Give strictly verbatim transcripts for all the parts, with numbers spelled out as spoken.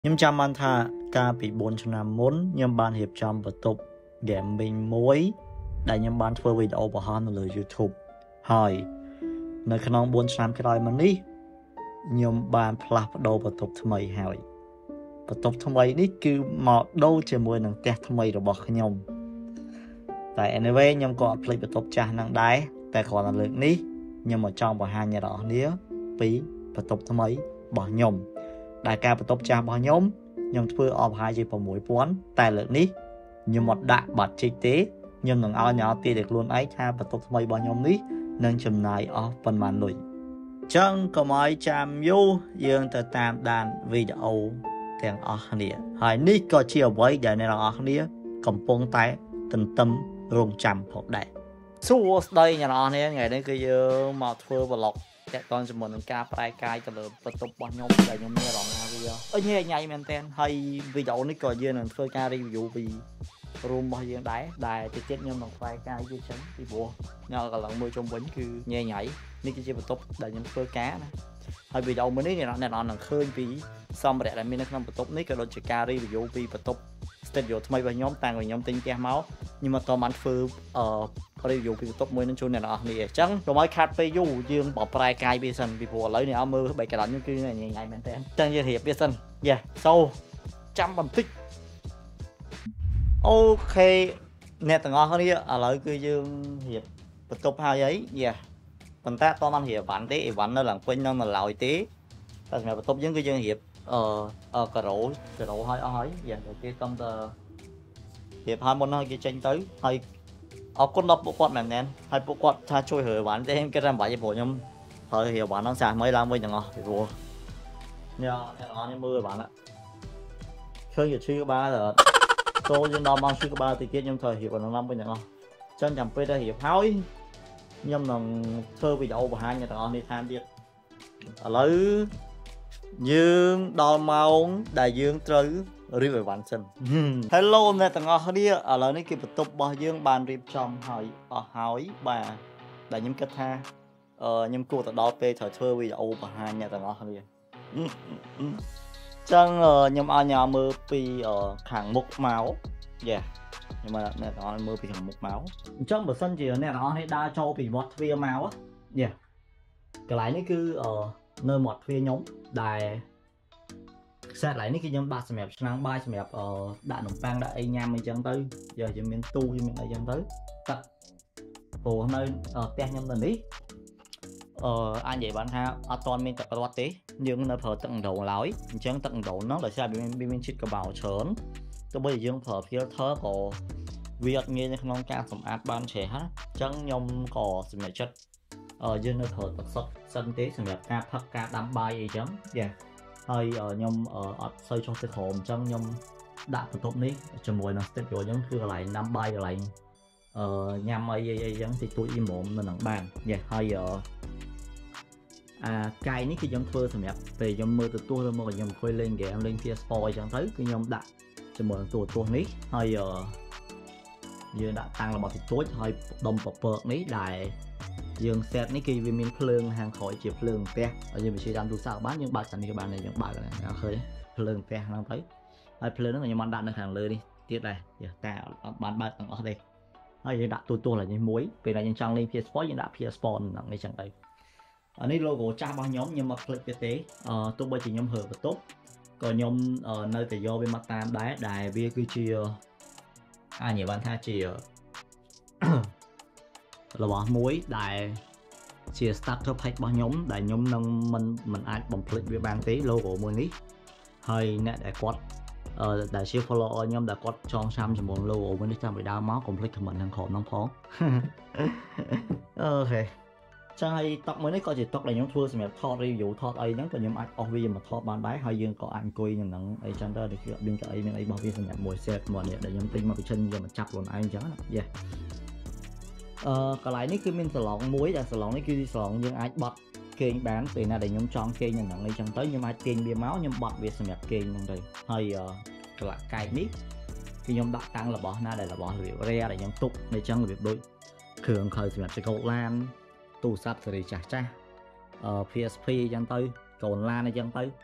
Nhưng chăm ăn thà ca bị bốn trăm năm muốn nhưng ban hiệp trong vật tục gaming muối đại nhưng ban phơi video bảo hắn ở YouTube hỏi nơi khả năng bốn trăm cái đài mà ní nhưng ban plap đầu vật tục thay mày hỏi vật tục thay mày ní cứ mọt đâu chỉ mùi năng tẹt thay mày rồi bỏ khơi nhom tại anyway nhưng có play vật tục cha năng đái tại còn là lượng ní nhưng mà trong bảo hai nhà đó nía phí vật tục thay mày bỏ nhom đại ca vật tục cha bỏ nhom nhưng thưa ọp hai gì vào mũi quán tài lượng ní nhưng một đại bật chi tế nhưng ngừng ao nhỏ tiền được luôn ấy tha và tốt mấy bao nhiêu ní nên chùm này ở phần màn lụi chân có mấy trăm du dương từ tam đàn video tiếng ở nè hỏi ní có chiều với giờ này là ở nè cầm phong tay tình tâm rung chầm hoặc đại số đây nhà nó nè ngày đây cứ mà thưa và lọc các con cho mình ca phải cai cho được vật tục bao nhiêu để nhóm nghe đoạn video ơi nghe nhảy men ten hay video này có dương là thưa ca review vì room bao nhiêu đáy đài thì chết nhưng mà phải cai dưới sân thì bùa nhờ là lần mười trong bánh cứ nghe nhảy ní cái vật tục để nhóm thưa cá này hay video mới này nó này nó là khơi vì xong rồi lại mình nó vật tục ní cái đồ chỉ ca review vì vật tục studio thay vì nhóm tăng rồi nhóm tinh che máu nhưng mà to mạnh phư ở review cái top mới nên chôn này nó nè chẳng rồi mới khát phê du dương bỏ prai cai bê sân vì phù lấy này áo mưa bảy cái đánh như kia này nhảy nhảy men ten chân như hiệp bê sân yeah sâu trăm bằng tích ok nè tầng ngon hơn đi ở lại cứ dương hiệp vật top hai giấy yeah phần ta to man hiệp vạn tí vạn nó là quên nó mà lòi tí ta mẹ vật top giống cái dương hiệp ờ ờ cà rổ cà rổ hơi hơi dạ đầu tiên công tờ hiệp hai môn hơi kia tranh tới hơi ở con đọc bộ quạt mềm nén hai bộ quạt tha trôi hở bán thêm cái ram bảy bộ nhom thời hiểu bán nó xài mấy làm mấy chẳng ngọ thì vua nha nó như mưa bạn ạ khơi nhiệt suy ba là tôi dân đo mang suy ba thì kia nhưng thời hiểu nó năm mấy chẳng ngọ chân chầm phê ra hiểu hói nhưng là thơ bị đậu và hai nhà tao đi tham biết ở lấy dương đo mong đại dương trứ riêng về bản thân hello nè tầng ngõ đi ở lại này kịp tục bao dương bàn riêng trong hỏi ở hỏi bà đại nhóm kết tha ờ nhóm cô tại đó về thời thơ bây giờ ô bà hai nhà tầng ngõ đi chân nhóm ở nhà mưa pi ở hàng mục máu yeah nhưng mà nè nó mưa pi hàng mục máu trong bờ sân chỉ nè nó hay đa cho bị một phía máu á yeah cái lại này cứ ở nơi một phía nhóm đài xét lại cái nhóm ba mẹp năng ba mẹp ở đạn nồng pang đại nham mình chân tới giờ chỉ miền tu cho mình lại chân tới tận hồ nơi ở te nhâm lần đấy ờ anh vậy bạn ha ở toàn mình tập quạt tí nhưng nó phở tận đầu lái chân tận đầu nó là sao bị mình mình chít cái bảo chớn tôi bây giờ dương phở phía thớ của việc nghe không ca sầm át ban trẻ hết chân nhom cỏ mẹp chất ở dương nó phở tập sắt sân tế mẹp ca thắc ca đám bay gì chấm yeah hơi ở nhom ở xây cho cái hồn trong nhom đạn của tốt ní cho mùi nó tiếp rồi giống như lại năm bay lại ờ nhằm ấy ấy giống thì tôi im mồm mình nặng bàn dạ hơi ở à cài ní cái giống thưa thì đẹp về giống mưa từ tôi rồi mà nhom khơi lên kìa em lên phía sport chẳng thấy cái nhom đạn cho mùi tôi tôi ní hơi ở giờ đã tăng là một thì tối hơi đồng bọc bợt ní đại dương set ní kia vì mình phơi hàng khỏi chiều phơi te ở dưới vị trí đang tu sao bán những bạn sẵn cái bạn này những bạn này nó khơi phơi te đang thấy ai phơi nó là những bạn đạn được hàng lơi đi tiếp này giờ ta bán bạn ở đây hay những đạn tôi tôi là những muối về là những trang lên phía sport những đạn phía sport nặng này chẳng đây ở đây logo tra bao nhóm nhưng mà click cái tế ờ tôi bây chỉ nhóm hở và tốt còn nhóm ở nơi phải do bên mặt tam đáy đài bia cứ chia ai nhiều bạn tha chia là bỏ muối đại chia starter pack bao nhóm đại nhóm nâng mình mình ai bằng click với ban tí logo mười ní hơi nè đại quad ờ đại siêu follow nhóm đại quad cho xăm cho một logo với trăm bị đau máu complete mình thằng khổ nóng phó ok chẳng hay tóc mới đấy có chỉ tóc là nhóm thua xem thọ review thọ ấy nhắn còn nhóm ai ở vì mà thọ bán bái hơi dương có anh coi nhưng nắng ấy chẳng ra được bên cái bên ấy bao viên xem mùi xe mùa này để nhóm tinh mà bị chân giờ mà chặt luôn anh chẳng yeah ờ còn lại ní cứ mình sờ lỏng muối là sờ lỏng ní cứ sờ lỏng nhưng ai bật kênh bán từ nào để nhóm tròn kênh nhận nặng này chẳng tới nhưng ai kênh bia máu nhưng bật việc xem đẹp kênh trong đây hơi còn lại cài nít khi nhóm đặt tăng là bỏ na đây là bỏ việc re để nhóm tục để chân là việc đôi thường khởi xem đẹp cầu lan tủ sắt rồi chả cha ờ pê ét pê chẳng tới còn lan này chẳng tới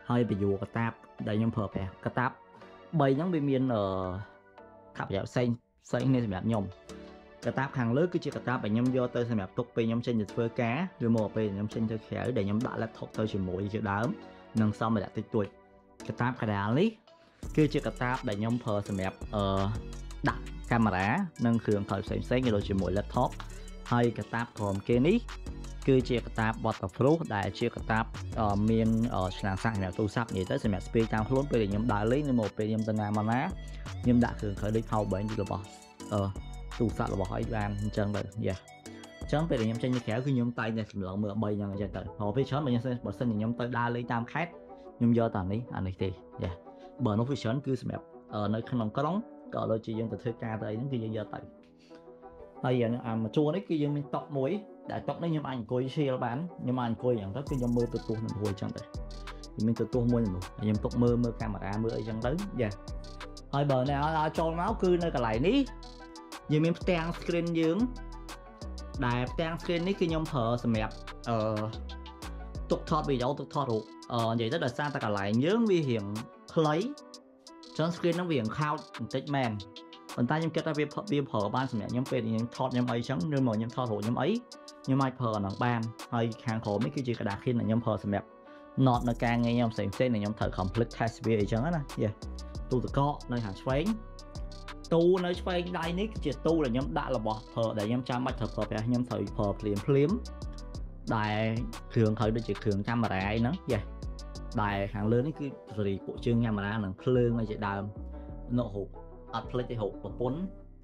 hơi bị dù cái tab đây nhóm phở bè cái tab bay nhóm bị miên ở tháp dạo xanh xanh nên sẽ nhom cái tab hàng lớn cứ chỉ cái tab để nhóm vô tới xem tục pe nhóm trên dịch phơi cá rồi một pe nhóm trên chơi khỏe để nhóm đại laptop tới chỉ mũi chữ đám nâng xong mà đã tích tuổi cái tab cái đá lý cứ chỉ cái tab để nhóm phở xem ở đặt camera nâng khưởng thời xem xét như đồ chỉ mũi laptop hay cái tab còn kia ní cứ chia cái tab waterproof đại chia cái tab ở miền ở sàn sàn nhà tu sắp như thế xem speed tam luôn bây giờ nhóm đại lý nên một bây giờ tân nam mà ná nhưng đã thường khởi đi thâu bệnh như là bỏ ờ tu sắp là bỏ hỏi ban chân rồi dạ chấm bây giờ nhóm chân như khéo cứ nhóm tay này lợn mưa bay nhau vậy tới họ phía sớm bây giờ bỏ sinh nhóm tới đa lý tam khác nhưng do tàn lý anh này thì dạ bờ nó phía sớm cứ xem ở nơi không có đóng cỡ đôi chị dân từ thuê ca tới đến khi giờ tới bây giờ à mà chua đấy cái dân mình tóc muối để tóc đấy nhưng mà anh coi xe bán nhưng mà anh coiอย่างđó cái dòng mưa từ tuôn hồi chẳng đấy thì mình từ tuôn mua một nhưng tóc mưa mưa camera mưa ấy chẳng tới dạ hơi bờ này ở tròn máu cư nơi cả lại ní giờ mình trang screen dưỡng đại trang screen ní cái nhóm thợ xem đẹp ờ tục thọt bị dấu tục thọt ờ vậy rất là xa ta cả lại nhớ vi hiện lấy trên screen nó viền khao tích màn còn ta nhóm kết ra việc việc phở ban xem nhóm về nhóm thọt nhóm ấy chẳng nên mà nhóm thọt hộ nhóm ấy nhưng mai phở nó ban hay hàng khổ mấy cái gì cả đã khi là nhóm phở xem đẹp nọt nó càng nghe nhóm xem xem này nhóm thợ complete test về chẳng á nè yeah tu tự có nơi hàng xoáy tu nơi xoáy đây nick chỉ tu là nhóm đã là bỏ phở để nhóm trang bạch thật phở về nhóm thợ phở phím phím đại thường thời được chỉ thường camera ấy nó yeah đại hàng lớn cái gì bộ chương camera là phơi chỉ đàm nộ hộp ắt lấy cái hộp và bốn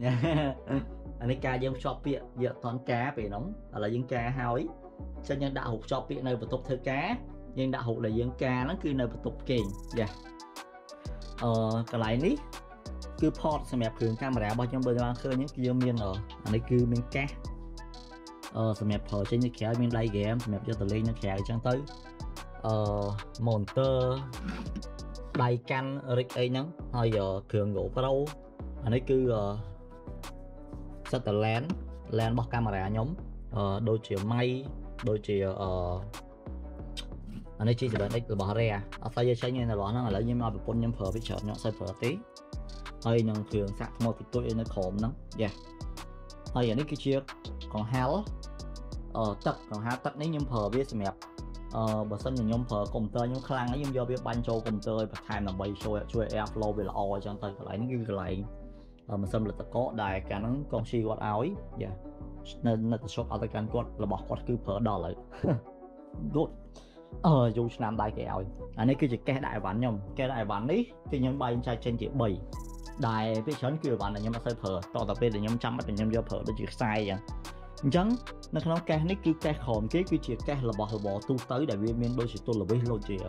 anh ấy ca dân shop bịa giờ toàn cá về nóng là dân ca hao cho nhân đạo hộp shop bịa này và tục thơ cá nhưng đạo hộp là dân ca nó cứ nơi và tục kềnh dạ ờ cái lại ní cứ port xem đẹp thường camera bao trong bên ban khơi những cái miên ở anh ấy cứ miên cá ờ xem đẹp phở trên những khéo miên đây game xem đẹp cho tờ lên nó khéo chẳng tới ờ monster đầy canh rick ấy nắng hơi giờ thường gỗ pro anh ấy cứ uh, set lens lens bọc camera nhóm uh, đôi chiều may đôi chiều uh, anh ấy chỉ là đây là bỏ ra ở tay chơi như là bỏ nó là lấy như mà bị pon nhâm phở với chợ nhọn sai phở tí hơi nhận thường sạc một cái tuổi nó khổm lắm dạ hơi giờ cái chiếc còn hell ờ tật còn há tật nếu nhâm phở biết mẹp ờ bà sân nhóm phở công tơ nhóm khăn ấy do biết ban châu công tơ và thay là bay show chui airflow về là o cho tay lại những cái lại ờ mà sân là tập có đài cả nó con si quạt áo ấy dạ nên là shop ở tay can quạt là bỏ quạt cứ phở đỏ lại good ờ dù làm đại kẹo anh ấy cứ chỉ cái đại ván nhom cái đại ván ấy thì nhóm bay trai trên chỉ bảy đài với chấn kiểu bạn là nhóm sai phở to tập để nhóm trăm bắt nhóm do phở nó chỉ sai vậy chẳng nó không cái nick cứ cái khom cái cứ chỉ cái là bỏ là bỏ tu tới đại viên miền đôi chỉ tôi là biết luôn chị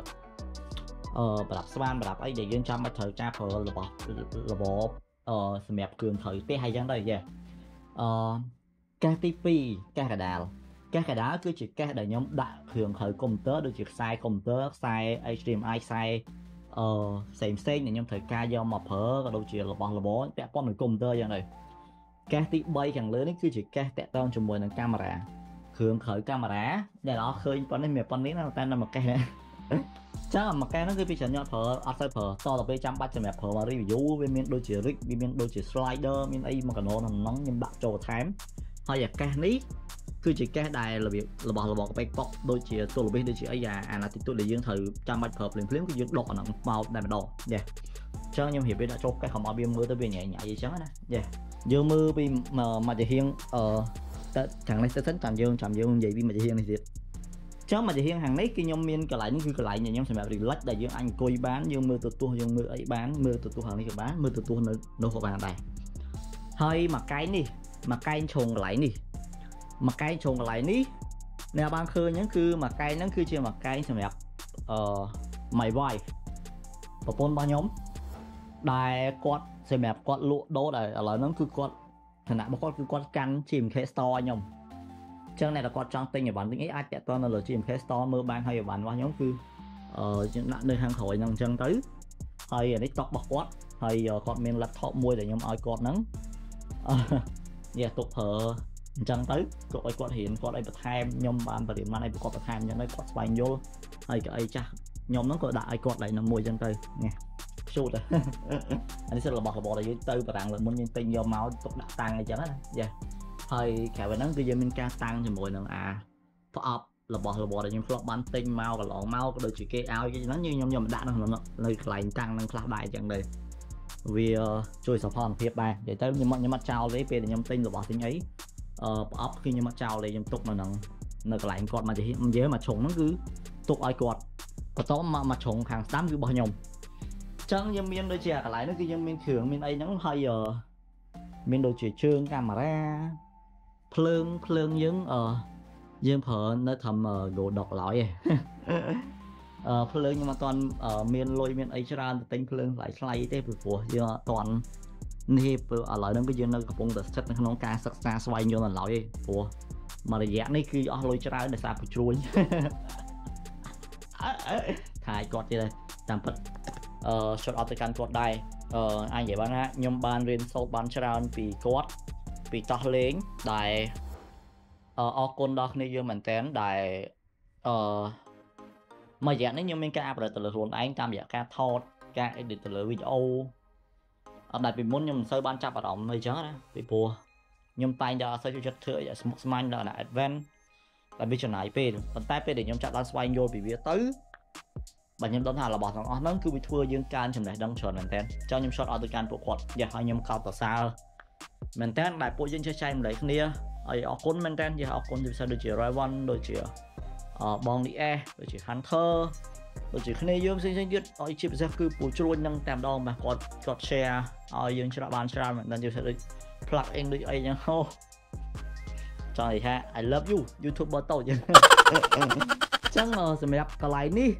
ờ bà đạp span bà đạp ấy để dân trăm bắt thời cha phở là bỏ là bỏ ờ mẹp cường thời té hay chẳng đây vậy ờ cái tivi cái cả đào các cái đó cứ chỉ các đại nhóm đại thường thời công tớ được chỉ sai công tớ sai hát đê em i sai ờ xem xem này nhóm thời ca do mà phở và đâu chỉ là bỏ là bỏ tẹt con mình công tớ vậy này các tí bay càng lớn ấy cứ chỉ các tẹt tao trong mùi là camera thường khởi camera để nó khơi con này mẹ con nít nó tên là một cái này chắc là một cái nó cứ bị chấn nhọn phở áp sai phở to là bây trăm ba trăm mẹ phở mà review bên miền đôi chỉ rig bên miền đôi chỉ slider miền ấy mà cả nó nóng nhưng bạn trồ thám hay là cái nít cứ chỉ cái đài là việc là bỏ là bỏ cái bọc đôi chỉ tôi là biết đôi chỉ ấy già à là tôi để dương thử trăm bạch hợp liền phím cái dương đỏ nặng màu đài đỏ dạ cho nhưng hiểu biết đã cho cái không bao biên mưa tới về nhẹ nhẹ gì chán nè dạ dương mưa bị mà mà chỉ hiên ờ thằng này sẽ tính tạm dương tạm dương vậy vì mà chỉ hiên này thiệt chứ mà chỉ hiên hàng nấy cái nhom miên cả lại những cái lại nhà nhóm sẽ bị lách đại dương anh coi bán dương mưa từ tua dương mưa ấy bán mưa từ tua hàng này bán mưa từ tua nữa đâu có bàn này hơi mà cái đi mà cái trùng lại đi mà cái trùng lại ní nè ban khơi những cứ mà cái nó cứ chưa mà cái xem đẹp ờ mày vai và pôn ba nhóm đài quạt xem đẹp quạt lụa đố này là nó cứ quạt thằng nào mà quạt cứ quạt cắn chìm cái store nhom chân này là quạt trang tinh ở bản tính ấy ai chạy to là chìm cái store mưa ban hay ở bản ba nhóm cứ ờ nạn nơi hàng thổi nhầm chân tới hay ở đấy tóc bọc quạt hay quạt miền laptop môi để nhóm ai quạt nắng dạ tục hở chẳng tới có ai quạt hiện có ai bật ham nhom bàn và điểm này có bật ham nhưng đây quạt vài vô hay cái ấy chắc nhóm nó có đại quạt lại nằm mùi chân tay nghe shoot rồi anh sẽ là bọt là bọt là dưới tư và tặng là muốn nhân tinh do máu tục đặt tăng này chẳng á dạ hơi cả về nắng cứ giờ mình ca tăng thì mùi nữa à up là bọt là bọt là những flop ban tinh mau và lọn mau có đôi chỉ kê ao cái nó như nhóm nhóm đã nó nó lời lạnh tăng năng clap đại chẳng đây vì chui sập hòn thiệp bài để tới nhưng mà nhưng mà trao lấy về để nhóm tinh là bọt tính ấy up khi nhưng mà trao lấy nhóm tục là nó nó lạnh quạt mà chỉ dễ mà trống nó cứ tục ai quạt có tó mà mà trống hàng tám cứ bao nhom chẳng như miền đôi trẻ cả lại nó cứ như miền thường miền ấy nó hơi giờ miền đôi trẻ trương camera phơn phơn những ờ dương phở nó thầm ở đồ độc lõi ờ phơn nhưng mà toàn ở miền lôi miền ấy ra tính phơn lại slay thế của giờ toàn nếp ở lại nó cái dương nó có bông đất chất nó ca sắc xa xoay như là lõi của mà là dạng này khi ở lôi ra để sao phải chui thải quạt gì đây tạm bật uh, shot out ទៅកាន់គាត់ដែរអឺអាចនិយាយបានថាខ្ញុំបានរៀនសូត្របានច្រើនពីគាត់ពីតោះលេងដែលអរគុណដល់គ្នាយើងមែនតើដែលអឺមួយរយៈនេះខ្ញុំមានការអភិវឌ្ឍទៅលើខ្លួនឯងតាមរយៈការថតការ edit ទៅលើវីដេអូអត់ដែលពីមុនខ្ញុំមិនសូវបានចាប់អារម្មណ៍អីចឹងណាពីព្រោះខ្ញុំតែងតែអត់សូវចូលចិត្តធ្វើឲ្យស្មុគស្មាញដល់អា advance តែវាចំណាយពេលប៉ុន្តែពេលដែលខ្ញុំចាប់ដល់ស្វែងយល់ពីវាទៅបើខ្ញុំដឹងថារបស់ទាំងអស់ហ្នឹងគឺវាធ្វើយើងកើនចំណេះដឹងច្រើនមែនតើចង់ខ្ញុំ shot ឲ្យទៅកាន់ពួកគាត់យ៉ាឲ្យខ្ញុំកោតសរសើរមែនតើដែលពួកយើងចេះចែកម្លែកគ្នាហើយអរគុណមែនតើយ៉ាអរគុណជាពិសេសដូចជា Raven ដូចជាអបង Ds ដូចជា Hunter ដូចជាគ្នាយើងផ្សេងៗទៀតឲ្យជាពិសេសគឺពូជ្រួញហ្នឹងតែម្ដងបាទគាត់គាត់ share ឲ្យយើងច្រើនបានច្រើនមែនតើជាពិសេសដូច plug in ដូចអីចឹងហូចង់និយាយថា I love you YouTuber តូចចឹងចឹងសម្រាប់កន្លែងនេះ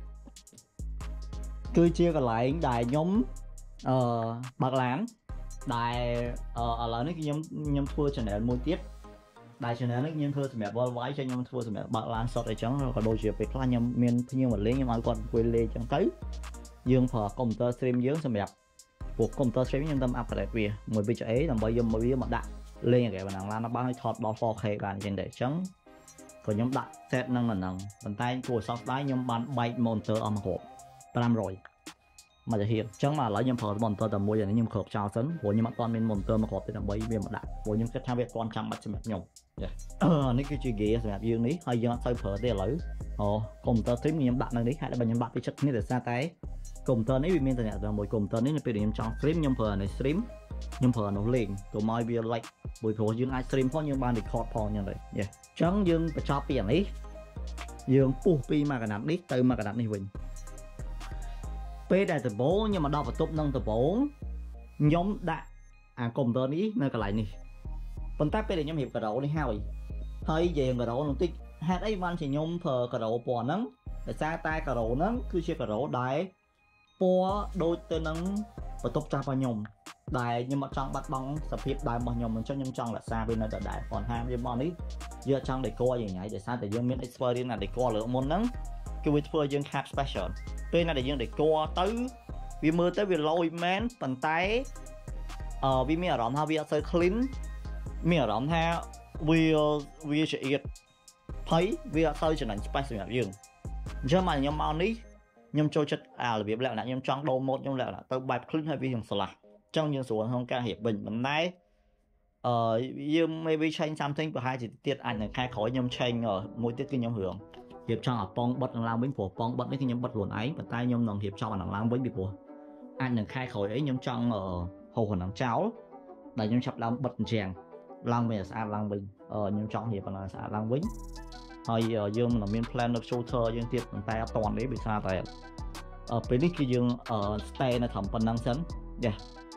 គឺជាកន្លែងដែលខ្ញុំអឺបើកឡានដែលអឺឥឡូវនេះខ្ញុំខ្ញុំធ្វើ channel មួយទៀតដែល channel នេះខ្ញុំធ្វើសម្រាប់ worldwide ចឹងខ្ញុំធ្វើសម្រាប់បើកឡានសុទ្ធអីចឹងក៏ដូចជាពេលខ្លះខ្ញុំមានភ្ញៀវមកលេងខ្ញុំឲ្យគាត់អង្គុយលេងចឹងទៅយើងប្រើ computer stream យើងសម្រាប់ពួក computer stream ខ្ញុំតាម upgrade វាមួយ វី จี เอ ដើម្បីយកមកវាមកដាក់លេងគេបណ្ដាឡានnó បានឲ្យថតដល់ four K បានអញ្ចឹងដែរអញ្ចឹងក៏ខ្ញុំដាក់ set នឹងហ្នឹងប៉ុន្តែគួរសោកស្ដាយខ្ញុំបានបែក monitor អស់មក500មកទៅហៀបអញ្ចឹងមកឥឡូវខ្ញុំប្រើ monitor តែមួយអានេះខ្ញុំគ្របចោលសិនព្រោះខ្ញុំអត់ទាន់មាន monitor មកគ្របទេដើម្បីវាមកដាក់ព្រោះខ្ញុំគិតថាវាអត់ទាន់ចាំបាច់សម្រាប់ខ្ញុំអឺនេះគឺជា gear សម្រាប់យើងនេះហើយយើងអត់ទៅប្រើទេឥឡូវអូ computer stream ខ្ញុំដាក់នៅនេះហើយបើខ្ញុំបាក់ពីចិត្តគ្នាដោយសារតែ computer នេះវាមានតំណែងមួយ computer នេះនៅពេលខ្ញុំចង់ stream ខ្ញុំប្រើអានេះ stream ខ្ញុំប្រើអានោះលេងកុំឲ្យវា like មួយព្រោះយើងអាច stream ផងយើងបាន record ផងអញ្ចឹងដែរអញ្ចឹងយើងបញ្ចប់ពីអានេះយើងពុះពីមកកណាត់នេះទៅមកកណាត់នេះវិញពេលដែលដំបូងខ្ញុំមកដល់បន្ទប់នឹងដំបូងខ្ញុំដាក់អា computer នេះនៅកន្លែងនេះប៉ុន្តែពេលដែលខ្ញុំរៀបការ៉ូនេះហើយហើយយើងការ៉ូនោះតិចហេតុអីបានជាខ្ញុំប្រើការ៉ូពណ៌ហ្នឹងដោយសារតែការ៉ូហ្នឹងគឺជាការ៉ូដែលពណ៌ដូចទៅនឹងបន្ទប់ចាស់របស់ខ្ញុំដែលខ្ញុំអត់ចង់បាត់បង់សភាពដើមរបស់ខ្ញុំអញ្ចឹងខ្ញុំចង់រក្សាវានៅដដែលគាត់ថាវាមកនេះយើងចង់ decor យ៉ាងញ៉ៃដោយសារតែយើងមាន experience ណា decor លើមុនហ្នឹងគឺវាធ្វើយើងខាត special ពេលណាដែលយើង decor ទៅវាមើលទៅវាលយមែនប៉ុន្តែអឺវាមានអារម្មណ៍ថាវាអត់សូវ clean មានអារម្មណ៍ថាវាវាឆ្អៀតហើយវាអត់សូវចំណេញ space សម្រាប់យើងអញ្ចឹងមកខ្ញុំមកនេះខ្ញុំចូលចិត្តអារបៀបលក្ខណៈខ្ញុំចង់ដូរ mode ខ្ញុំលក្ខណៈទៅបែប clean ហើយវាខ្ញុំស្រឡះចង់យើងស្រួលក្នុងការរៀបវិញមិនដែរអឺយើង maybe change something ប្រហែលជាទៀតអាចនៅខែក្រោយខ្ញុំ change មួយទៀតគឺខ្ញុំរឿងរៀបចំអាប៉ងបិទឡើងវិញព្រោះប៉ងបិទនេះគឺខ្ញុំបិទខ្លួនឯងប៉ុន្តែខ្ញុំនឹងរៀបចំអានឹងឡើងវិញពីព្រោះអាចនៅខែក្រោយអីខ្ញុំចង់ហៅអានឹងចោលដែលខ្ញុំចាប់ដើមបិទអញ្ចឹងឡើងវិញស្អាតឡើងវិញខ្ញុំចង់រៀបអានឹងស្អាតឡើងវិញហើយយើងមិនមាន plan នៅ shooter យើងទៀតប៉ុន្តែអត់តាន់ទេដោយសារតែពេលនេះគឺយើង stay នៅត្រឹមប៉ុណ្្នឹងសិនយ៉ា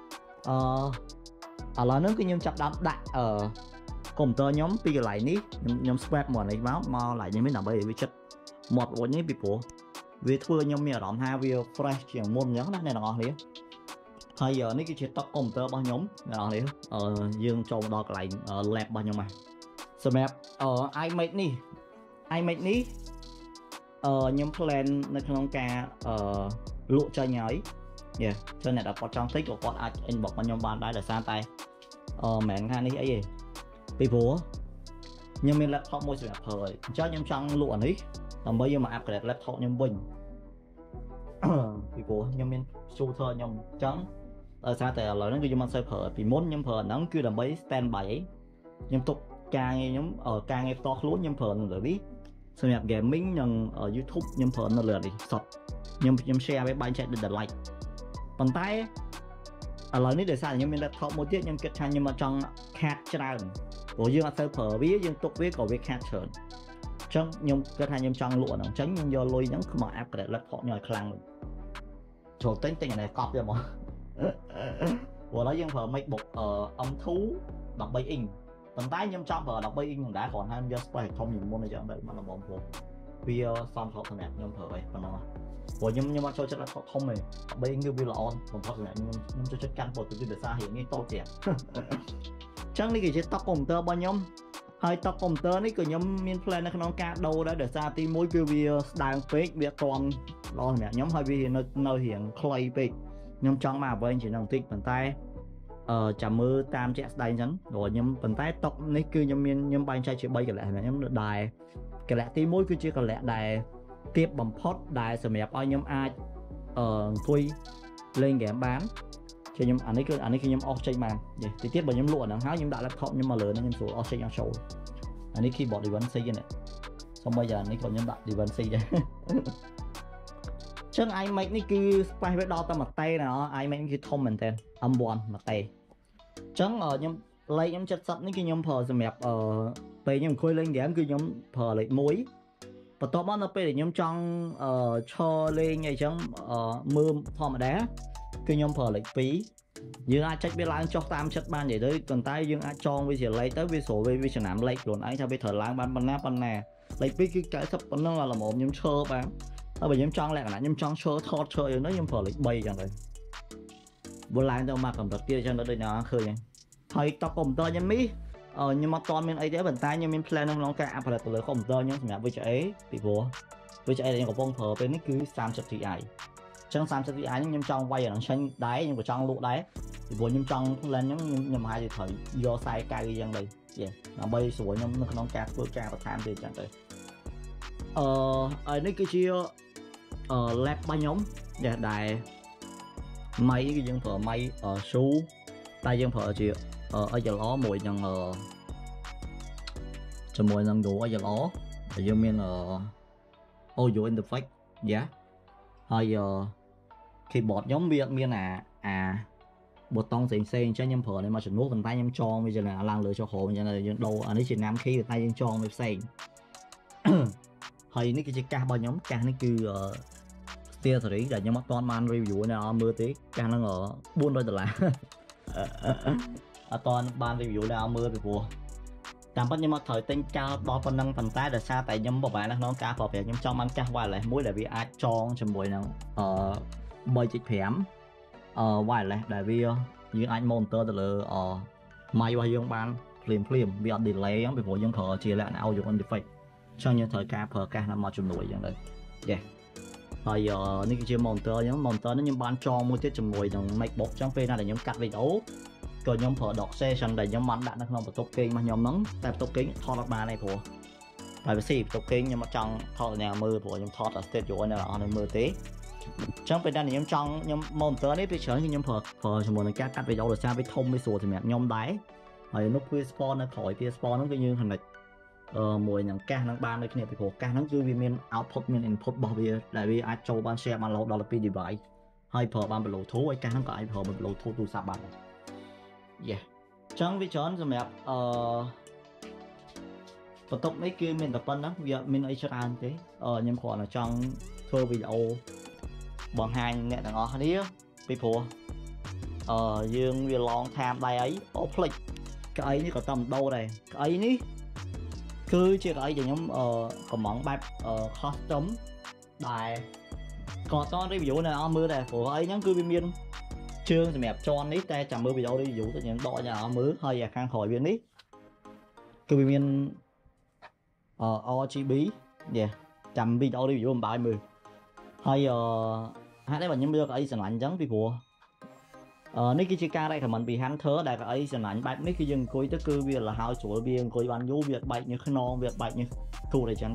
អឺឥឡូវហ្នឹងគឺខ្ញុំចាប់ដើមដាក់អឺកុំព្យូទ័រខ្ញុំពីកន្លែងនេះខ្ញុំខ្ញុំ swap មកនេះមកមកកន្លែងនេះវិញដើម្បីឲ្យវាចិត្តមាត់រួចនេះពីព្រោះវាធ្វើខ្ញុំមានអារម្មណ៍ថាវា fresh ជាងមុនអញ្ចឹងណាអ្នកទាំងអស់គ្នាហើយនេះគឺជាតុកុំព្យូទ័ររបស់ខ្ញុំអ្នកទាំងអស់គ្នាអឺយើងចូលមកដល់កន្លែង lab របស់ខ្ញុំមកសម្រាប់អឺ iMac នេះ iMac នេះអឺខ្ញុំ plan នៅក្នុងការអឺលក់ចេញហើយយ៉ាចឹងអ្នកដែលគាត់ចង់ទិញក៏គាត់អាច inbox មកខ្ញុំបានដែរដោយសារតែអឺមិនមែនថានេះអីទេពីព្រោះខ្ញុំមាន laptop មួយសម្រាប់ប្រើហើយអញ្ចឹងខ្ញុំចង់លក់អានេះដើម្បីយកមក upgrade laptop ខ្ញុំវិញពីព្រោះខ្ញុំមាន shooter ខ្ញុំអញ្ចឹងដោយសារតែឥឡូវហ្នឹងគឺខ្ញុំមិនសូវប្រើពីមុនខ្ញុំប្រើហ្នឹងគឺដើម្បី stand by ខ្ញុំទុកការងារខ្ញុំការងារផ្ទាល់ខ្លួនខ្ញុំប្រើនៅលើនេះសម្រាប់ gaming និង YouTube ខ្ញុំប្រើនៅលើនេះសតខ្ញុំខ្ញុំ share វាបែងចែកដូច like ប៉ុន្តែឥឡូវនេះដោយសារខ្ញុំមាន laptop មួយទៀតខ្ញុំគិតថាខ្ញុំមកចង់ខាតច្រើនព្រោះយើងអត់ទៅប្រើវាយើងទុកវាក៏វាខាតច្រើនអញ្ចឹងខ្ញុំគិតថាខ្ញុំចង់លក់ហ្នឹងអញ្ចឹងខ្ញុំយកលុយហ្នឹងមក upgrade laptop ខ្ញុំឲ្យខ្លាំងវិញចូលទិញទិញអានេះកប់ទៀតមកព្រោះឥឡូវយើងប្រើ MacBook អឺ M two 13 inch ប៉ុន្តែខ្ញុំចង់ប្រើ13 inch ហ្នឹងដែរគ្រាន់តែខ្ញុំយក space ធំជាងមុនអញ្ចឹងដែរមកល្មមព្រោះវាសមស្របសម្រាប់ខ្ញុំប្រើអីប៉ុណ្ណឹងព្រោះខ្ញុំខ្ញុំអត់ចូលចិត្ត laptop ធំទេ13 inch គឺវាល្អបំផុតសម្រាប់ខ្ញុំខ្ញុំចូលចិត្តកាន់ពោតទៅដោយសាររឿងនេះតូចជាងអញ្ចឹងនេះគឺជាតុកកុំព្យូទ័ររបស់ខ្ញុំហើយតុកកុំព្យូទ័រនេះក៏ខ្ញុំមាន plan នៅក្នុងការដូរដែរដោយសារទីមួយគឺវាស្ដើងពេកវាទាន់ល្អសម្រាប់ខ្ញុំហើយវានៅនៅរៀងខ្លីពេកខ្ញុំចង់មកអ្វីជាងនឹងបន្តិចប៉ុន្តែអឺចាំមើលតាមជាក់ស្ដែងចឹងព្រោះខ្ញុំប៉ុន្តែតុកនេះគឺខ្ញុំមានខ្ញុំបែងចែកជា3កលៈសម្រាប់ខ្ញុំដែរកលៈទីមួយគឺជាកលៈដែលទាបបំផុតដែលសម្រាប់ឲ្យខ្ញុំអាចអឺអង្គុយលេងហ្គេមបានជាខ្ញុំអានេះគឺអានេះគឺខ្ញុំអស់ចេញបានតិចទៀតបើខ្ញុំលក់អាហ្នឹងហើយខ្ញុំដាក់ laptop ខ្ញុំមកលើហ្នឹងខ្ញុំស្រួលអស់ចេញអស់ចូលអានេះ keyboard Davinci នេះសូម្បីតែនេះក៏ខ្ញុំដាក់ Davinci ដែរចឹង iMac នេះគឺ space វាដល់តែមួយតេណា iMac នេះគឺធំមែនតើ M one មួយតេចឹងខ្ញុំលេខខ្ញុំเจ็ดสิบនេះគឺខ្ញុំប្រើសម្រាប់អឺពេលខ្ញុំអង្គុយលេងហ្គេមគឺខ្ញុំប្រើលេខមួយបន្ទាប់មកនៅពេលដែលខ្ញុំចង់អឺឈរលេងអីចឹងអឺមើលធម្មតាគឺខ្ញុំប្រើលេខពីរយើងអាចចុចវាឡើងចុះតាមចិត្តបាននិយាយទៅប៉ុន្តែយើងអាចចងវាជាលេខទៅវាស្រួលវាវាចំណាំលេខខ្លួនឯងថាវាត្រូវឡើងបានប៉ុណ្ណាប៉ុណ្ណាលេខពីរគឺ九十ប៉ុណ្ណឹងល្មមខ្ញុំឈរបានហើយបើខ្ញុំចង់លក្ខណៈខ្ញុំចង់ឈរថតឈរយ៉ាងនេះខ្ញុំប្រើលេខបីចឹងទៅបើឡើងទៅមកកម្រិតទៀតចឹងទៅដូចណាឃើញហ្នឹងហើយតុកកុំព្យូទ័រខ្ញុំនេះខ្ញុំអត់ទាន់មានអីទេប៉ុន្តែខ្ញុំមាន plan ក្នុងការ upgrade ទៅលើកុំព្យូទ័រខ្ញុំសម្រាប់ វី ជី เอ ពីព្រោះ វី ជី เอ ដែលខ្ញុំកំពុងប្រើពេលនេះគឺ30 Ti អញ្ចឹង30 Ti នេះខ្ញុំចង់វាយអានឹងឆេញដែរខ្ញុំក៏ចង់លក់ដែរពីព្រោះខ្ញុំចង់ plan ខ្ញុំខ្ញុំហាក់ទៅត្រូវយកខ្សែកៅយ៉ាងទៅដើម្បីស្រួលខ្ញុំនៅក្នុងការធ្វើការបន្ថែមទៀតចឹងទៅអឺហើយនេះគឺជាអឺ lab របស់ខ្ញុំដែលដែលម៉ៃគឺយើងប្រើម៉ៃ Shure តែយើងប្រើជា เอช แอล អាร์ មួយនឹងជាមួយនឹង Duo เอช แอล អាร์ ដែលយើងមាន audio interface យ៉ាហើយ keyboard ខ្ញុំវាអត់មានអាអាប៊ូតុងផ្សេងផ្សេងអញ្ចឹងខ្ញុំប្រើនេះមកចំនួនប៉ុន្តែខ្ញុំចងវាជាឡើងលើចុះក្រោមអញ្ចឹងយើងដូរអានេះជា năm key តែយើងចងវាផ្សេងហើយនេះគឺជាកាសរបស់ខ្ញុំកាសនេះគឺ Stereo ដែលខ្ញុំអត់ទាន់បាន review នៅអត់មើលទេកាសហ្នឹងbốn trămដុល្លារអត់ទាន់បាន review នៅអត់មើលពីព្រោះតាមពិតខ្ញុំអត់ត្រូវទិញកាសដល់ប៉ុណ្ណឹងប៉ុន្តែដោយសារតែខ្ញុំបបាក់នៅក្នុងការប្រើប្រាស់ខ្ញុំចង់បានកាស wireless មួយដែលវាអាចចងជាមួយនឹងអឺ3.5 អឺ wireless ដែលវាយើងអាច monitor ទៅលើអឺ mic របស់យើងបានភ្លាមភ្លាមវាអត់ delay អញ្ចឹងពីព្រោះយើងប្រើជាលក្ខណៈ audio interface អញ្ចឹងយើងត្រូវការប្រើកាសណាមកជំនួយអញ្ចឹងទៅយេហើយនេះគឺជា monitor អញ្ចឹង monitor នេះខ្ញុំបានចងមួយទៀតជាមួយនឹង MacBook អញ្ចឹងពេលណាដែលខ្ញុំកាត់វីដេអូក៏ខ្ញុំប្រើ dock station ដែលខ្ញុំបានដាក់នៅក្នុងបន្ទប់គេងរបស់ខ្ញុំហ្នឹងតែបន្ទប់គេងថតអត់បានទេព្រោះ privacy បន្ទប់គេងខ្ញុំអត់ចង់ថតអ្នកមើលព្រោះខ្ញុំថត studio អ្នកនរអស់មើលទេអញ្ចឹងពេលណាខ្ញុំចង់ខ្ញុំ monitor នេះពេលច្រើនគឺខ្ញុំប្រើប្រើជាមួយនឹងការកាត់វីដេអូដោយសារវាធំវាស្រួលសម្រាប់ខ្ញុំដែរហើយនោះវា spawn នៅក្រោយវា spawn ហ្នឹងគឺយើង connect អឺមួយនឹងកាសហ្នឹងបានដូចគ្នាពីព្រោះកាសហ្នឹងគឺវាមាន output មាន input របស់វាដែលវាអាចចូលបាន share បានរហូតដល់ពីរ device ហើយប្រើបាន Bluetooth ហើយកាសហ្នឹងក៏អាចប្រើបាន Bluetooth ទូរស័ព្ទបានដែរយេអញ្ចឹងវាច្រើនសម្រាប់អឺបន្ទប់នេះគឺមានតែប៉ុណ្្នឹងវាមានអីច្រើនទេខ្ញុំគ្រាន់តែចង់ធ្វើវីដេអូបង្ហាញអ្នកទាំងអស់គ្នាពីព្រោះអឺយើងវា long time ដែរអីអូផ្លិចកៅអីនេះក៏តាមដូរដែរកៅអីនេះគឺជាកៅអីដែលខ្ញុំអឺកំងបែប custom ដែលក៏ត review នៅអស់មើលដែរព្រោះអីហ្នឹងគឺវាមានជើងសម្រាប់ជន់នេះតែចាំមើលវីដេអូ review ទៅខ្ញុំដកឲ្យអស់មើលហើយអាខាងក្រោយវានេះគឺវាមានអឺ R G B យេចាំវីដេអូ review មិនបាយមើលហើយអឺហេតុអីបើខ្ញុំយកកៅអីស្រឡាញ់អញ្ចឹងពីព្រោះអឺនេះគឺជាការ recommend ពី Hunter ដែលកៅអីស្រឡាញ់បែបនេះគឺយើងអង្គុយទៅគឺវាលហើយស្រួលវាអង្គុយបានយូរវាបែកញើសខ្នងវាបែកញើសទូរអីចឹងទៅ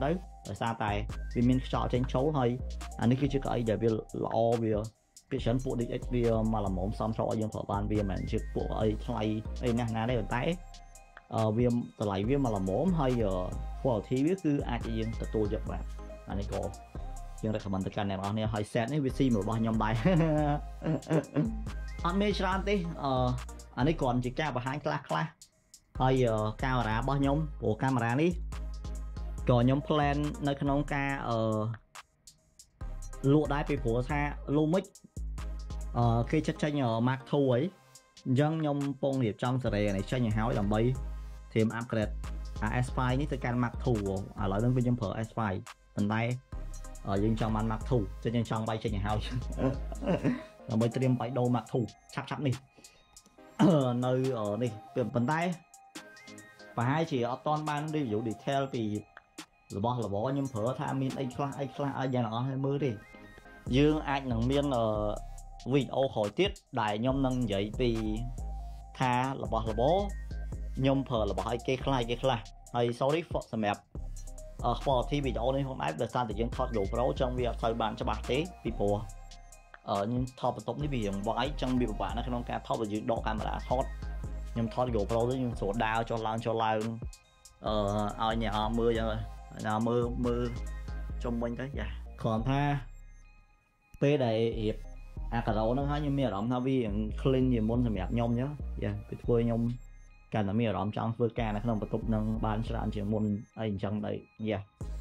ដោយសារតែវាមានខ្យល់ចេញចូលហើយអានេះគឺជាកៅអីដែលវាល្អវាពីច្រើនពួក đê ích វាមកល្មមសំស្របឲ្យយើងប្រើបានវាមិនមែនជាពួកអីថ្លៃអីណាស់ណាទេប៉ុន្តែអឺវាតម្លៃវាមកល្មមហើយ quality វាគឺអាចឲ្យយើងទទួលយកបានអានេះក៏យើង recommend ទៅកាន់អ្នកនរគ្នាហើយ set នេះវាស៊ីមួយរបស់ខ្ញុំដែរអត់មានច្រើនទេអឺអានេះគ្រាន់ជាការបង្ហាញខ្លះខ្លះហើយកាមេរ៉ារបស់ខ្ញុំព្រោះកាមេរ៉ានេះក៏ខ្ញុំ plan នៅក្នុងការអឺលក់ដែរពីព្រោះថា Lumix អឺគេចិត្តចេញ Mark ทู ហីអញ្ចឹងខ្ញុំកំពុងរៀបចំសេរីនេះចេញឲ្យហើយដើម្បីត្រៀម upgrade អា เอส ไฟว์ នេះទៅកាន់ Mark ทู ឥឡូវនេះខ្ញុំប្រើ เอส ไฟว์ ប៉ុន្តែយើងចង់បាន Mark ทู ចឹងយើងចង់បាយចេញឲ្យហើយដើម្បីត្រៀមបាយដូរ Mark ทู ឆាប់ឆាប់នេះនៅនេះប៉ុន្តែប្រហែលជាអត់ទាន់បាន review detail ពីរបស់របរខ្ញុំប្រើថាមានអីខ្លះអីខ្លះឲ្យយ៉ាងអស់ឲ្យមើលទេយើងអាចនឹងមានវីដេអូក្រោយទៀតដែលខ្ញុំនឹងនិយាយពីថារបស់របរខ្ញុំប្រើរបស់ឲ្យគេខ្លះគេខ្លះហើយ sorry សម្រាប់ quality វីដេអូនេះផងដែរដោយសារតែយើងថត GoPro ចឹងវាអត់សូវបានច្បាស់ទេពីព្រោះអឺខ្ញុំថតបន្ទប់នេះវារៀងវាយចឹងវាពិបាកនៅក្នុងការថតបើយើងដកកាមេរ៉ាថតខ្ញុំថត GoPro ទៅខ្ញុំស្រួលដាវចុះឡើងចុះឡើងអឺឲ្យអ្នកអមើលចឹងណាមើលមើលជុំវិញទៅយ៉ាគ្រាន់ថាពេលដែលរៀបអាការ៉ូហ្នឹងហើយខ្ញុំមានអារម្មណ៍ថាវា clean ជាងមុនសម្រាប់ខ្ញុំចឹងយ៉ាពីធ្វើខ្ញុំកាន់តែមានអារម្មណ៍ចង់ធ្វើការនៅក្នុងបន្ទប់ហ្នឹងបានច្រើនជាងមុនអីអញ្ចឹងដែរយ៉ា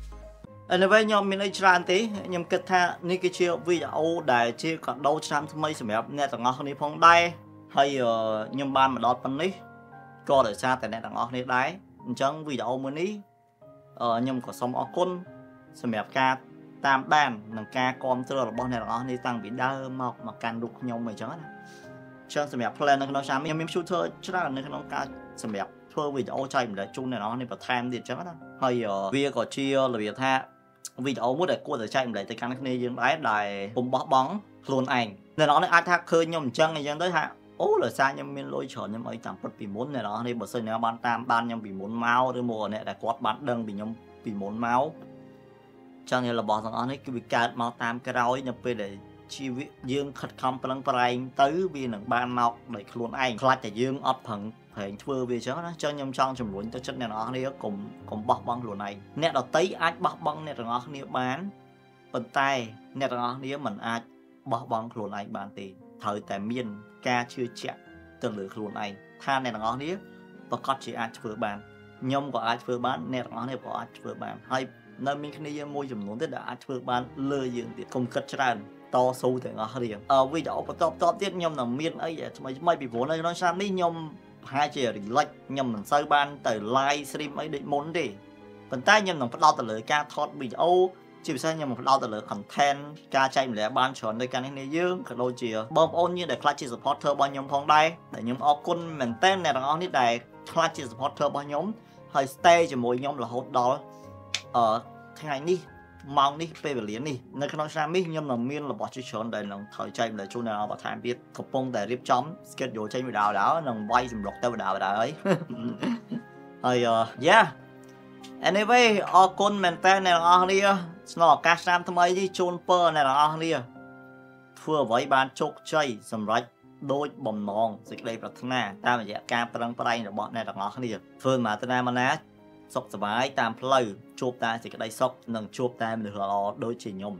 anyway ខ្ញុំមានអីច្រើនទេខ្ញុំគិតថានេះគឺជាវីដេអូដែលជាកាដូឆ្នាំថ្មីសម្រាប់អ្នកទាំងអស់គ្នាផងដែរហើយខ្ញុំបានមកដល់ប៉ុណ្នេះក៏ដោយសារតែអ្នកទាំងអស់គ្នាដែរអញ្ចឹងវីដេអូមួយនេះខ្ញុំក៏សូមអរគុណសម្រាប់ការតាមដាននិងការគាំទ្ររបស់អ្នកទាំងអស់គ្នាតាំងពីដើមមកមកកាន់រូបខ្ញុំអញ្ចឹងណាអញ្ចឹងសម្រាប់ plan នៅក្នុងឆ្នាំនេះខ្ញុំមាន shooter ច្រើននៅក្នុងការសម្រាប់ធ្វើវីដេអូចែកម្លែកជូនអ្នកទាំងអស់គ្នាបន្ថែមទៀតអញ្ចឹងណាហើយវាក៏ជារបៀបថាវីដេអូមួយដែលគួរតែចែកម្លែកទៅកាន់គ្នាយើងដែរដែលពុំបោះបង់ខ្លួនឯងអ្នកទាំងអស់គ្នាអាចថាឃើញខ្ញុំអញ្ចឹងអញ្ចឹងទៅថាអូដោយសារខ្ញុំមានលុយច្រើនខ្ញុំអីតាមពិតពីមុនអ្នកនរនេះបើសិនអ្នកបានតាមបានខ្ញុំពីមុនមកឬមកអ្នកដែលគាត់បានដឹងពីខ្ញុំពីមុនមកចឹងរបស់ទាំងអស់នេះគឺវាកើតមកតាមក្រោយនៅពេលដែលជីវិតយើងខិតខំប្រឹងប្រែងទៅវានឹងបានមកដោយខ្លួនឯងខ្លាចតែយើងអត់ប្រឹងប្រែងធ្វើវាចឹងណាចឹងខ្ញុំចង់ជំរុញទៅចិត្តអ្នកនរនេះកុំកុំបោះបង់ខ្លួនឯងអ្នកដតីអាចបោះបង់អ្នកទាំងអស់គ្នាបានប៉ុន្តែអ្នកទាំងអស់គ្នាមិនអាចបោះបង់ខ្លួនឯងបានទេត្រូវតែមានការជឿជាក់ទៅលើខ្លួនឯងថាអ្នកទាំងអស់គ្នាប្រកាសជាអាចធ្វើបានខ្ញុំក៏អាចធ្វើបានអ្នកទាំងអស់គ្នាក៏អាចធ្វើបានហើយនៅមានគ្នាយើងមួយចំនួនទៀតដែលអាចធ្វើបានលើយើងទៀតកុំគិតច្រើនតស៊ូទាំងអស់គ្នាអឺវីដេអូបន្តបន្តទៀតខ្ញុំនឹងមានអីថ្មីថ្មីពីព្រោះនៅក្នុងឆ្នាំនេះខ្ញុំប្រហែលជា relax ខ្ញុំមិនសូវបានទៅ live stream អីដូចមុនទេប៉ុន្តែខ្ញុំនឹងផ្ដោតទៅលើការថតវីដេអូជាពិសេសខ្ញុំនឹងផ្ដោតទៅលើ content ការចែកម្លែកបានច្រើនដោយការនេះនេះយើងក៏ដូចជាបងប្អូនយើងដែលខ្លាចជា supporter របស់ខ្ញុំផងដែរដែលខ្ញុំអរគុណមែនទែនអ្នកទាំងអស់នេះដែលខ្លាចជា supporter របស់ខ្ញុំហើយ stay ជាមួយខ្ញុំរហូតដល់អឺថ្ងៃនេះម៉ោងនេះពេលវេលានេះនៅក្នុងឆ្នាំនេះខ្ញុំនឹងមានរបស់ជាច្រើនដែលនឹងត្រូវចែកម្លែកជូនដល់បន្ថែមទៀតកំពុងតែរៀបចំ schedule ចេញវីដេអូដល់នឹងវាយសម្រុកទៅវីដេអូដល់ហើយហើយ yeah anyway អរគុណមែនតើអ្នកទាំងអស់គ្នាស្នងឱកាសឆ្នាំថ្មីនេះជូនពរអ្នកទាំងអស់គ្នាធ្វើអ្វីបានជោគជ័យសម្រេចដូចបំណងសេចក្តីប្រាថ្នាតាមរយៈការប្រឹងប្រែងរបស់អ្នកទាំងអស់គ្នាធ្វើមកទៅណាមកណាសុខសប្បាយតាមផ្លូវជួបតែសេចក្តីសុខនិងជួបតែមនុស្សល្អដូចជាខ្ញុំ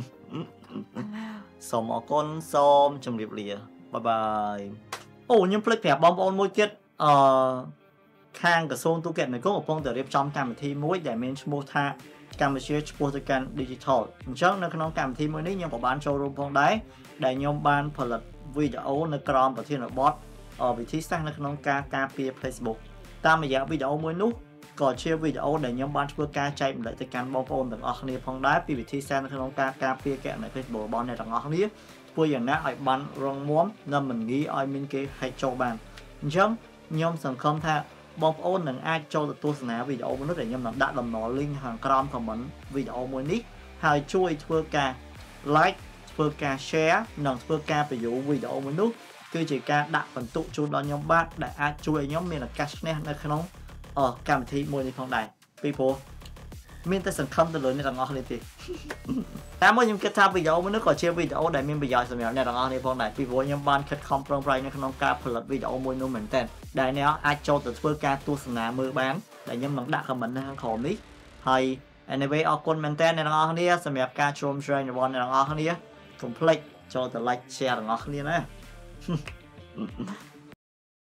សូមអរគុណសូមជម្រាបលាបាយបាយអូខ្ញុំភ្លេចប្រាប់បងប្អូនមួយទៀតអឺខាងក្រសួងទូរគមនាគមន៍កំពុងតែរៀបចំកម្មវិធីមួយដែលមានឈ្មោះថាកម្ពុជាឆ្ពោះទៅកាន់ Digital អញ្ចឹងនៅក្នុងកម្មវិធីមួយនេះខ្ញុំក៏បានចូលរួមផងដែរដែលខ្ញុំបានផលិតវីដេអូនៅក្រោមប្រធានបទវិធីសាស្ត្រនៅក្នុងការការពារ Facebook តាមរយៈវីដេអូមួយនោះក៏ជាវីដេអូដែលខ្ញុំបានធ្វើការចែកម្លែកទៅកាន់បងប្អូនទាំងអស់គ្នាផងដែរពីវិធីសាស្ត្រនៅក្នុងការការពារគណនី Facebook របស់អ្នកទាំងអស់គ្នាធ្វើយ៉ាងណាឲ្យបានរងមាំនិងមិនងាយឲ្យមានគេ hack ចូលបានអញ្ចឹងខ្ញុំសង្ឃឹមថាបងប្អូននឹងអាចចូលទៅទស្សនាវីដេអូមួយនោះដែលខ្ញុំនឹងដាក់តំណ link ខាងក្រោម comment វីដេអូមួយនេះហើយជួយធ្វើការ like ធ្វើការ share និងធ្វើការ preview វីដេអូមួយនោះគឺជាការដាក់បន្ទុកជូនដល់ខ្ញុំបាទដែលអាចជួយឲ្យខ្ញុំមានឱកាសឈ្នះនៅក្នុងកម្មវិធីមួយនេះផងដែរពីព្រោះមានតែសង្ឃឹមទៅលើអ្នកទាំងអស់គ្នាទេតែមកខ្ញុំគិតថាវីដេអូនេះក៏ជាវីដេអូដែលមានប្រយោជន៍សម្រាប់អ្នកទាំងអស់គ្នាផងដែរពីព្រោះខ្ញុំបានខិតខំប្រឹងប្រែងនៅក្នុងការផលិតវីដេអូមួយនោះមែនតើដែលអ្នកអាចចូលទៅធ្វើការទស្សនាមើលបានដែលខ្ញុំនឹងដាក់ comment នៅខាងក្រោមនេះហើយ anyway អរគុណមែនតើអ្នកទាំងអស់គ្នាសម្រាប់ការចូល share របស់អ្នកទាំងអស់គ្នាកុំភ្លេចចូលទៅ like share ទាំងអស់គ្នាណា